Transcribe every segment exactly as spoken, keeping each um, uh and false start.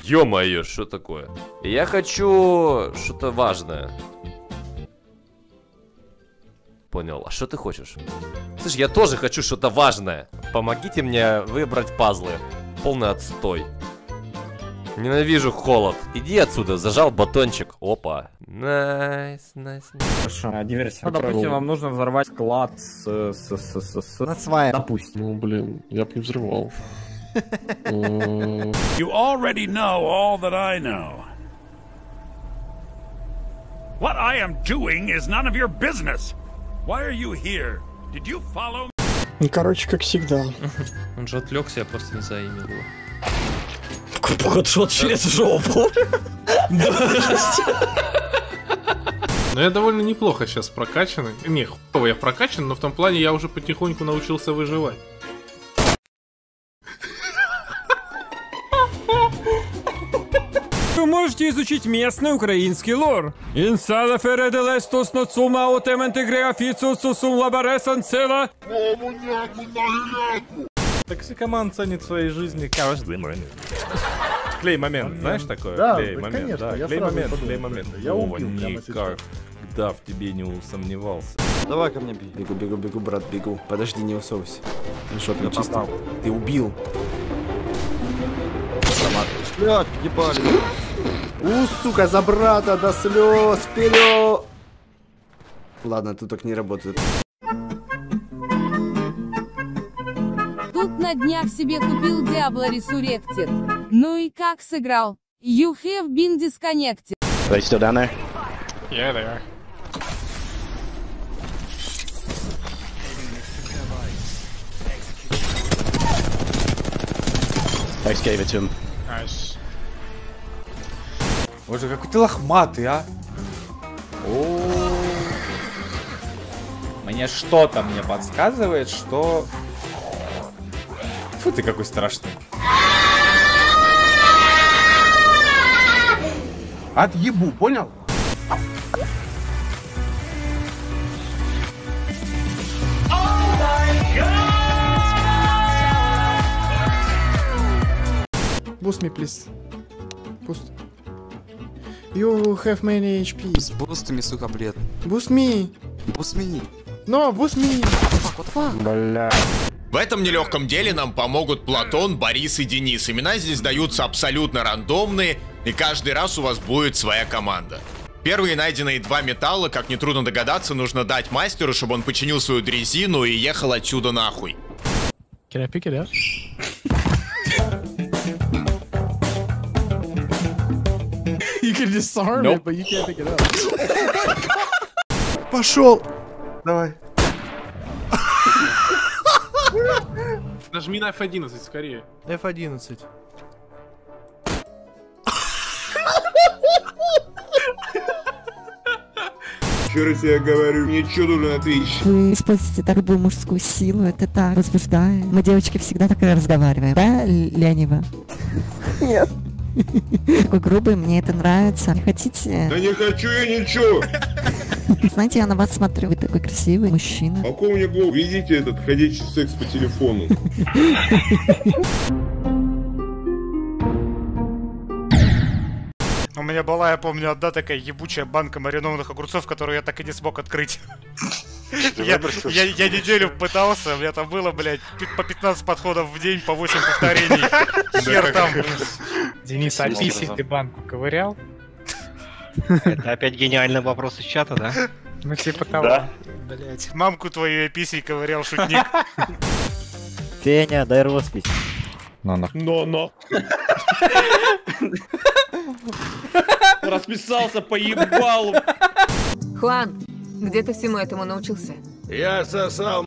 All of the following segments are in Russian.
Ё-моё, что такое? Я хочу что-то важное. Понял, а что ты хочешь? Слушай, я тоже хочу что-то важное. Помогите мне выбрать пазлы. Полный отстой. Ненавижу холод. Иди отсюда, зажал батончик. Опа. Найс, найс. Хорошо, а, диверсия. Ну, допустим, вам нужно взорвать склад с... с... с... с... с... над сваем. Допустим. Ну, блин, я бы не взрывал. You already know all that I know. What I am doing is none of your business. Why are you here? Did you follow? Ну, короче, как всегда. Он же отвлекся, я просто не заимел его. Хедшот через жопу. Но я довольно неплохо сейчас прокачанный. Не, хуёво я прокачан, но в том плане я уже потихоньку научился выживать. Вы можете изучить местный украинский лор. Инсала феределестус ноцума отементегреафицус сусум лабаресанцела. Токсикоман ценит в своей жизни каждый момент. Клей момент, знаешь такое? Да, клей момент, конечно, да, я клей сразу момент, подумал, клей момент. я Вова убил прямо никогда в тебе не усомневался. Давай ко мне бей. Бегу, бегу, бегу, брат, бегу. Подожди, не усовывайся. Ну что, ты чисто? попал. Ты убил. Блядь, ебали. У, сука, за брата до слез, вперед! Ладно, тут так не работает. Тут на днях себе купил Diablo Resurrected. Ну и как сыграл? You have been disconnected. Are they still down there? Yeah, they are. I just gave it to him. Nice. Боже, какой ты лохматый, а? О, мне что-то мне подсказывает, что... Фу, ты какой страшный. Отъебу, понял? Boost me, please. Boost. You have many эйч пи. С бустами, сука, блед. Boost me. Boost me. No, boost me. What fuck? Бля. В этом нелегком деле нам помогут Платон, Борис и Денис. Имена здесь даются абсолютно рандомные, и каждый раз у вас будет своя команда. Первые найденные два металла, как нетрудно догадаться, нужно дать мастеру, чтобы он починил свою дрезину и ехал отсюда нахуй. Can I pick it up? You can disarm Nope. it, but you can't pick it up. Пошел. Давай. Нажми на эф одиннадцать скорее. эф одиннадцать. Еще раз я говорю, ничего нужно ответить. Вы используете такую мужскую силу, это так возбуждает. Мы, девочки, всегда так и разговариваем. Да, Леонива? Нет. Такой грубый, мне это нравится. Не хотите? Да не хочу я ничего. Знаете, я на вас смотрю, вы такой красивый мужчина. Полковник, видите этот ходячий секс по телефону. У меня была, я помню, одна такая ебучая банка маринованных огурцов, которую я так и не смог открыть. Я, я, я неделю пытался, у меня там было, блядь, по пятнадцать подходов в день, по восемь повторений. Хер там. Денис, а писи ты банку ковырял? Это опять гениальный вопрос из чата, да? Ну типа того. Да. Блядь, мамку твою я писей ковырял, шутник. Феня, дай роспись. Но-но. Но-но. Расписался по ебалу. Хуан, где ты всему этому научился? Я сосал.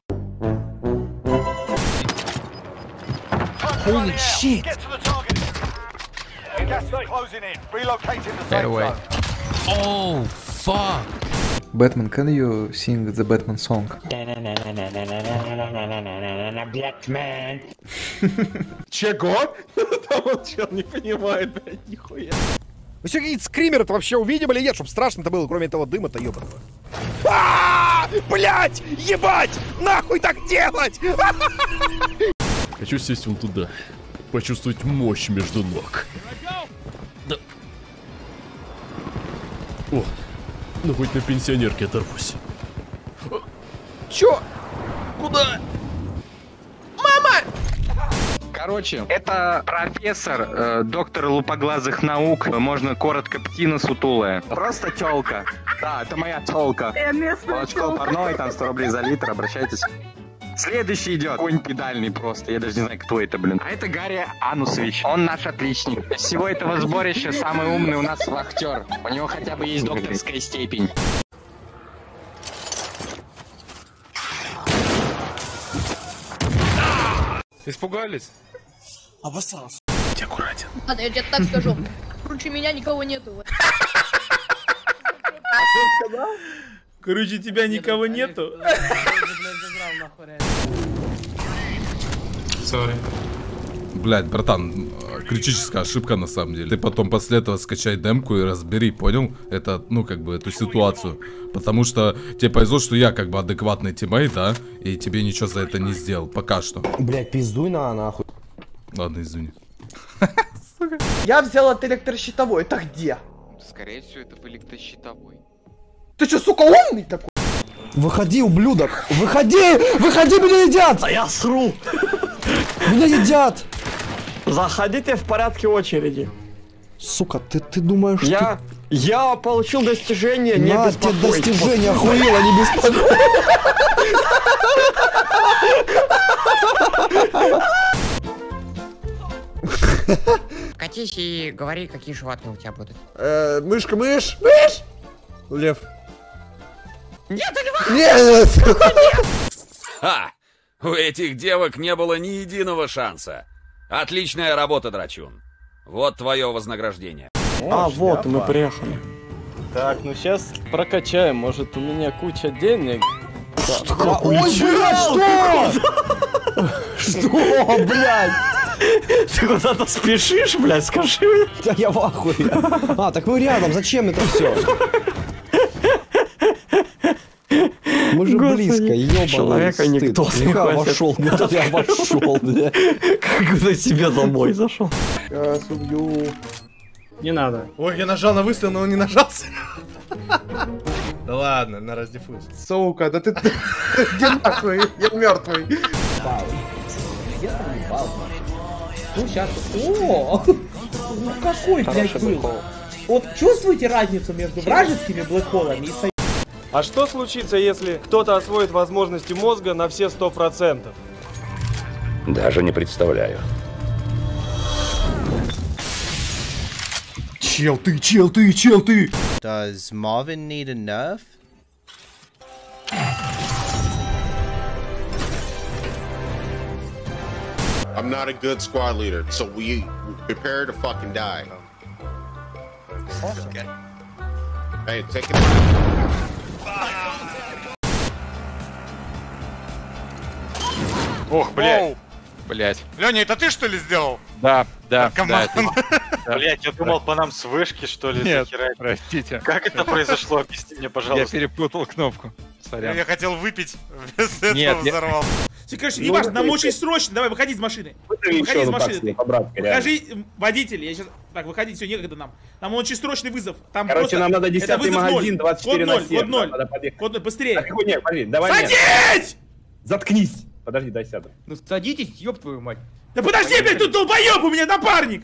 Holy shit! Get away. Oh, fuck! Batman, can you sing the Batman song? Batman. Чего? Там он чел не понимает, блядь, нихуя. Вы все какие-то скримеры-то вообще увидим или нет, чтобы страшно-то было, кроме этого дыма-то, ёбаного. Блять! Ебать! Нахуй так делать! Хочу сесть вон туда. Почувствовать мощь между ног. О, ну хоть на пенсионерке оторвусь. Чё? Куда? Мама! Короче, это профессор, э, доктор лупоглазых наук, можно коротко птина сутулая. Просто тёлка. Да, это моя тёлка. Молочко парное, там сто рублей за литр, обращайтесь. Следующий идет. Конь педальный просто, я даже не знаю, кто это, блин. А это Гарри Анусович, он наш отличник. Из всего этого сборища самый умный у нас вахтер. У него хотя бы есть докторская степень. Испугались? Обоссался. Будь аккуратен. Ладно, я тебе так скажу. Круче меня никого нету. Короче, тебя никого нету. Sorry. Блять, братан, критическая ошибка на самом деле. Ты потом после этого скачай демку и разбери, понял? Это, ну, как бы, эту ситуацию. Потому что тебе повезло, что я, как бы, адекватный тиммейт, да? И тебе ничего за это не сделал, пока что. Блять, пиздуй на нахуй. Ладно, извини. Я взял от электрощитовой, это где? Скорее всего, это в электрощитовой. Ты чё, сука, умный такой? Выходи, ублюдок! Выходи! Выходи, меня едят! А я сру! Меня едят! Заходите в порядке очереди. Сука, ты, ты думаешь, я, ты... Я получил достижение, не На, тебе достижение, охуела, не беспокойся. Катись и говори, какие животные у тебя будут. Э, мышка, мышь, мышь! Лев. Нет, льва! Нет! Ха! У этих девок не было ни единого шанса. Отличная работа, драчун. Вот твое вознаграждение. А, вот, мы приехали. Так, ну сейчас прокачаем, может у меня куча денег. Ой, блядь, что? Что, блядь? Ты куда-то спешишь, блядь, скажи мне. Да я в ахуе. А, так мы рядом, зачем это все? Мы же Господи, близко, ёбаный человека стыд. никто не Я хватит. вошел, я вошел, бля. Как будто тебе домой зашел. Сейчас убью. Не надо. Ой, я нажал на выстрел, но он не нажался. Да ладно, на раздиффуз. Сука, да ты... Где нахуй? Я мертвый. Ну сейчас. О! Ну какой, блядь, был? Вот чувствуете разницу между вражескими блэкхолами и со... А что случится, если кто-то освоит возможности мозга на все сто процентов? Даже не представляю. Чел ты, чел ты, чел ты! Does Marvin need a nerf? I'm not a good squad leader, so we prepare to fucking die. Okay. Hey, take it. Ох, блядь. Блядь. Леня, это ты что ли сделал? Да, да, да. Блядь, я думал по нам с вышки, что ли, Нет, захерать. простите. Как это произошло? Объясни мне, пожалуйста. Я перепутал кнопку. Сорян. Я хотел выпить, вместо этого Нет, я- взорвал. Ты, короче, не важно, нам очень срочно. Давай, выходи из машины. Выходи из машины. Выходи, водитель, я сейчас... Так, выходить, все, некогда нам. Нам очень срочный вызов. Там Короче, просто... нам надо Это десятый вызов магазин, ноль. двадцать четыре на Код ноль, семь. код ноль. Надо подъехать. Код ноль, быстрее. Так, нет, подожди, давай. Садись! Заткнись! Подожди, дай сяду. Ну садитесь, ёб твою мать. Да подожди, блядь, тут долбоёб, у меня напарник!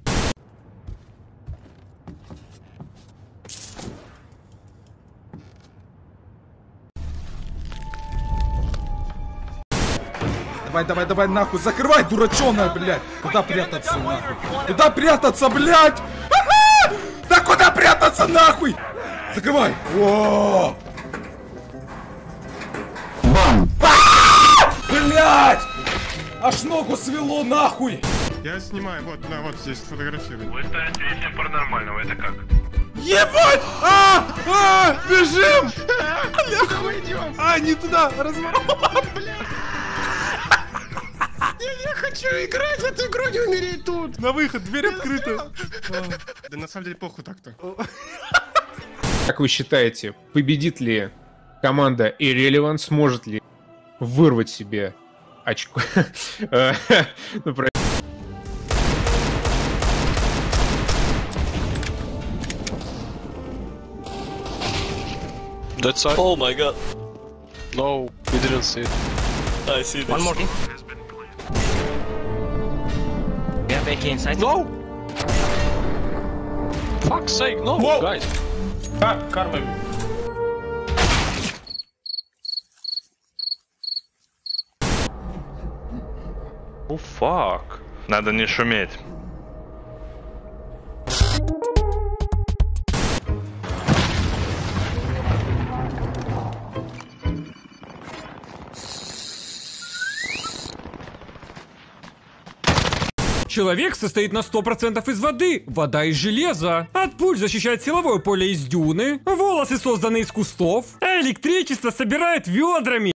Давай, давай, давай, нахуй, закрывай, дурачёная, блядь. Куда прятаться, нахуй? Куда прятаться, блядь? Ага! Да куда прятаться, нахуй? Закрывай. О! Бам! Блядь! Аж ногу свело, нахуй! Я снимаю, вот, на, вот здесь фотографирую. Вы ставите песню паранормального, это как? Ебать! А! А! Бежим! Нахуй идем! А, не туда! Разворот! Я хочу играть в эту игру, не умереть тут! На выход, дверь открыта! Да на самом деле похуй так-то. Как вы считаете, победит ли команда Irrelevant, сможет ли вырвать себе очко? Ну, про- That side. Oh my god. No, we didn't see it. I see this. One more. We have A K inside. No! Fuck's sake, no, Whoa. guys. Car, car maybe. Oh fuck. Надо не шуметь. Человек состоит на сто процентов из воды, вода из железа. От пуль защищает силовое поле из дюны, волосы созданы из кустов, а электричество собирает ведрами.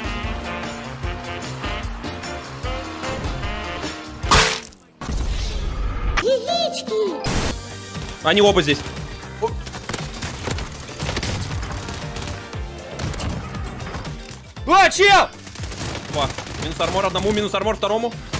Яички! Они оба здесь. А, чел! О, минус армор одному, минус армор второму.